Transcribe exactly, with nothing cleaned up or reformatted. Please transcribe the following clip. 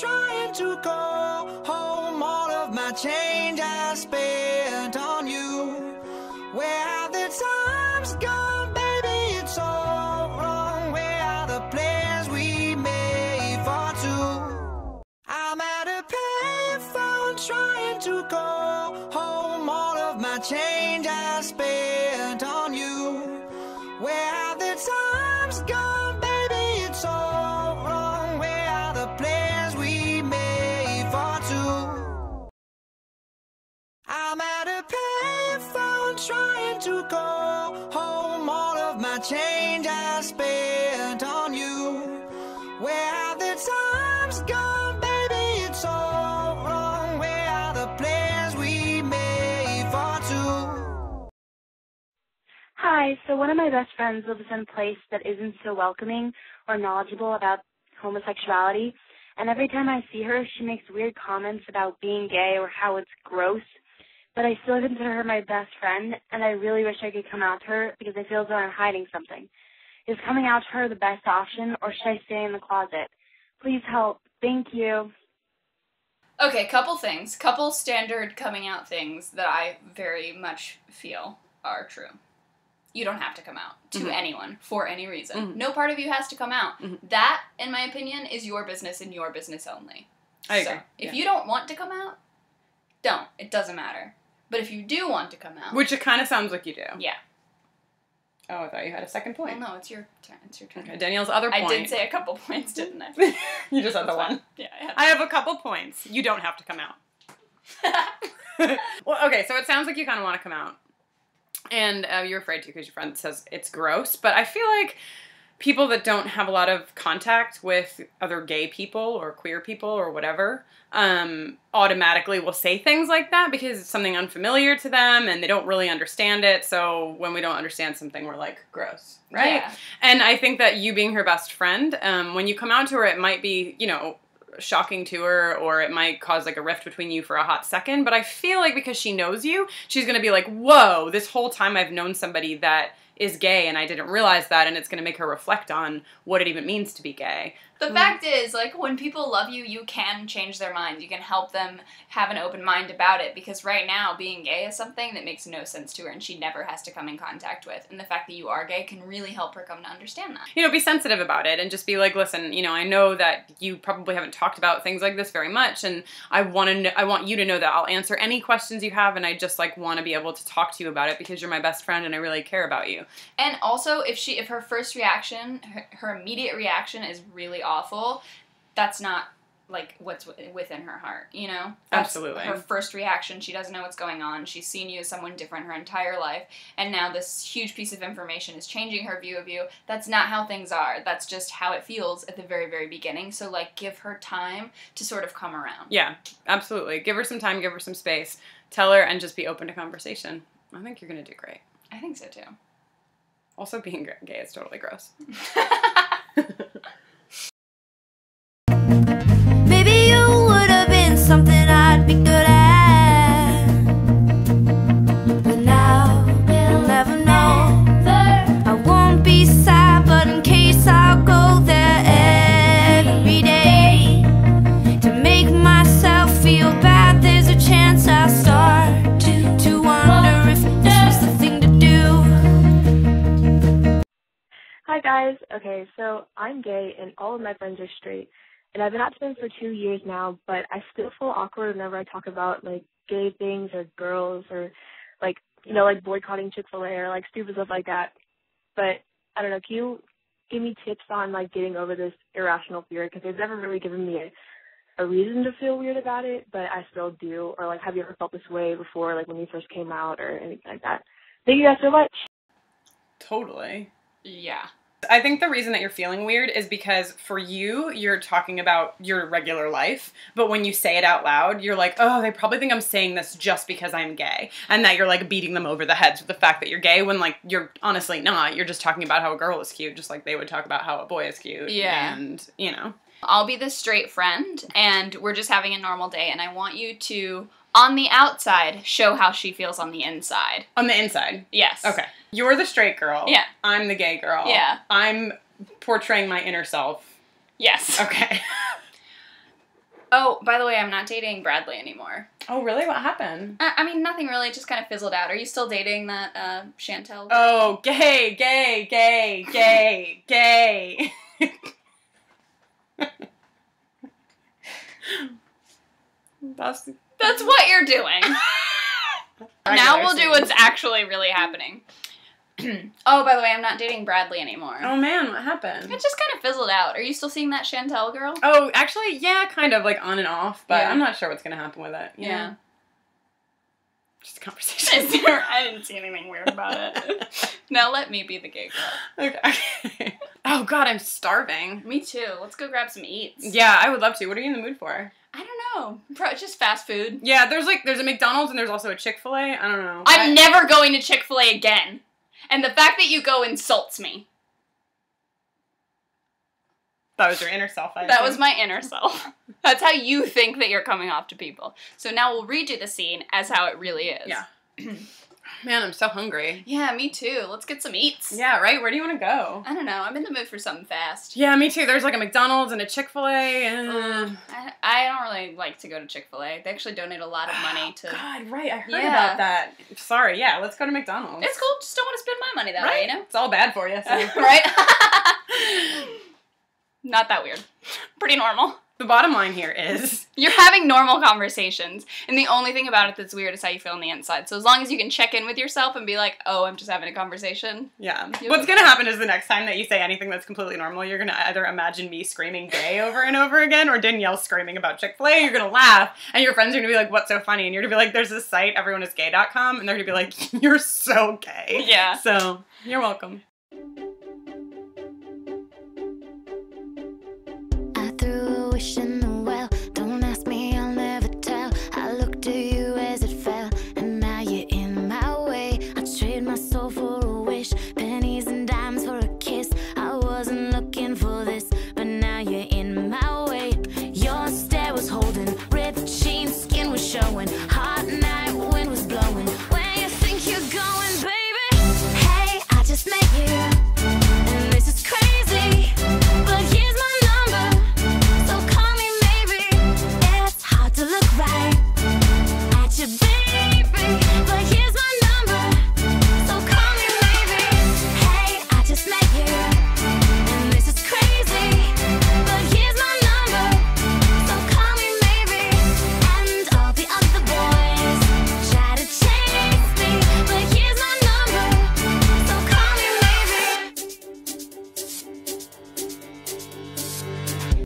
trying to go home. All of my change I spent on you. Where have the times gone, baby? It's all wrong. Where are the plans we made for two? I'm at a payphone trying to go home. All of my change I spent on you. Where have the times gone, baby? It's all wrong. Where are the plans we made for two? I'm at a payphone trying to go home. All of my change I spent on you. Where have the times gone, baby? It's all wrong. Where are the plans we made for two? Hi, so one of my best friends lives in a place that isn't so welcoming or knowledgeable about homosexuality, and every time I see her, she makes weird comments about being gay or how it's gross, but I still consider her my best friend, and I really wish I could come out to her because I feel as though I'm hiding something. Is coming out to her the best option, or should I stay in the closet? Please help. Thank you. Okay, couple things. Couple standard coming out things that I very much feel are true. You don't have to come out to mm-hmm. anyone for any reason. Mm-hmm. No part of you has to come out. Mm-hmm. That, in my opinion, is your business and your business only. I so, agree. if yeah. you don't want to come out, don't. It doesn't matter. But if you do want to come out... Which it kind of sounds like you do. Yeah. Oh, I thought you had a second point. Well, no, it's your turn. It's your turn. Okay, Danielle's other point. I did say a couple points, didn't I? You just had the one. Yeah, I have. I have a couple points. You don't have to come out. Well, okay, so it sounds like you kind of want to come out. And uh, you're afraid to because your friend says it's gross. But I feel like people that don't have a lot of contact with other gay people or queer people or whatever um, automatically will say things like that because it's something unfamiliar to them and they don't really understand it. So when we don't understand something, we're like, gross, right? Yeah. And I think that you being her best friend, um, when you come out to her, it might be, you know, shocking to her, or it might cause like a rift between you for a hot second, but I feel like because she knows you, she's gonna be like, whoa, this whole time I've known somebody that is gay and I didn't realize that, and it's gonna make her reflect on what it even means to be gay. The mm. fact is, like, when people love you, you can change their minds. You can help them have an open mind about it, because right now, being gay is something that makes no sense to her and she never has to come in contact with. And the fact that you are gay can really help her come to understand that. You know, be sensitive about it and just be like, listen, you know, I know that you probably haven't talked about things like this very much, and I want to know, I want you to know that I'll answer any questions you have, and I just, like, want to be able to talk to you about it because you're my best friend and I really care about you. And also, if she, if her first reaction, her, her immediate reaction is really awful, that's not, like, what's within her heart, you know? That's Absolutely. Her first reaction, she doesn't know what's going on, she's seen you as someone different her entire life, and now this huge piece of information is changing her view of you. That's not how things are. That's just how it feels at the very, very beginning. So, like, give her time to sort of come around. Yeah, absolutely. Give her some time, give her some space. Tell her and just be open to conversation. I think you're going to do great. I think so, too. Also, being gay is totally gross. Maybe you would have been something I'd be good at, but now we'll never know. I won't be sad, but in case I'll go there every day to make myself feel bad. There's a chance I'll start to, to wonder if this was the thing to do. Hi guys. Okay, so I'm gay and all of my friends are straight. And I've been out to them for two years now, but I still feel awkward whenever I talk about, like, gay things or girls or, like, you know, like boycotting Chick-fil-A or, like, stupid stuff like that. But, I don't know, can you give me tips on, like, getting over this irrational fear? Because they've never really given me a, a reason to feel weird about it, but I still do. Or, like, have you ever felt this way before, like, when you first came out or anything like that? Thank you guys so much. Totally. Yeah. I think the reason that you're feeling weird is because for you, you're talking about your regular life, but when you say it out loud, you're like, oh, they probably think I'm saying this just because I'm gay, and that you're, like, beating them over the heads with the fact that you're gay when, like, you're honestly not. You're just talking about how a girl is cute, just like they would talk about how a boy is cute. Yeah. And, you know. I'll be the straight friend, and we're just having a normal day, and I want you to, on the outside, show how she feels on the inside. On the inside? Yes. Okay. You're the straight girl. Yeah. I'm the gay girl. Yeah. I'm portraying my inner self. Yes. Okay. Oh, by the way, I'm not dating Bradley anymore. Oh, really? What happened? I, I mean, nothing really. It just kind of fizzled out. Are you still dating that uh, Chantel? Oh, gay, gay, gay, gay, gay. That's That's what you're doing. Now we'll do what's actually really happening. Oh, by the way, I'm not dating Bradley anymore. Oh man, what happened? It just kind of fizzled out. Are you still seeing that Chantel girl? Oh, actually, yeah, kind of, like, on and off, but Yeah. I'm not sure what's gonna happen with it. Yeah. Yeah. Just a conversation. I didn't see anything weird about it. Now let me be the gay girl. Okay. Oh god, I'm starving. Me too. Let's go grab some eats. Yeah, I would love to. What are you in the mood for? I don't know. Pro- just fast food. Yeah, there's like, there's a McDonald's and there's also a Chick-fil-A. I don't know. I'm I- never going to Chick-fil-A again. And the fact that you go insults me. That was your inner self, I That assume. was my inner self. That's how you think that you're coming off to people. So now we'll read you the scene as how it really is. Yeah. Man, I'm so hungry. Yeah, me too. Let's get some eats. Yeah, right? Where do you want to go? I don't know. I'm in the mood for something fast. Yeah, me too. There's like a McDonald's and a Chick-fil-A. And... Um, I, I don't really like to go to Chick-fil-A. They actually donate a lot of money to... God, right. I heard Yeah. about that. Sorry, yeah, let's go to McDonald's. It's cool. Just don't want to spend my money that right? way, you know? It's all bad for you. So. Right? Not that weird. Pretty normal. The bottom line here is... You're having normal conversations, and the only thing about it that's weird is how you feel on the inside. So as long as you can check in with yourself and be like, oh, I'm just having a conversation. Yeah. You'll What's be going to happen is the next time that you say anything that's completely normal, you're going to either imagine me screaming gay over and over again, or Danielle screaming about Chick-fil-A. You're going to laugh, and your friends are going to be like, what's so funny? And you're going to be like, there's this site, everyone is gay dot com, and they're going to be like, you're so gay. Yeah. So, you're welcome.